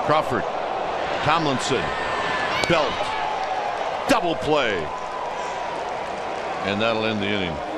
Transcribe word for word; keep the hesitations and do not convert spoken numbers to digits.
Crawford, Tomlinson, Belt, double play, and that'll end the inning.